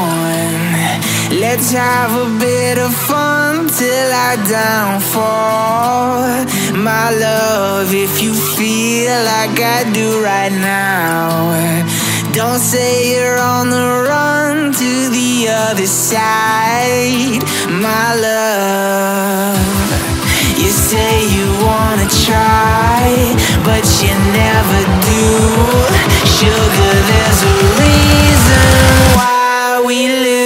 on. Let's have a bit of fun till I downfall. My love, if you feel like I do right now, don't say you're on the run to the other side. My love, you say you wanna try, but you never do. Sugar, there's a reason why we live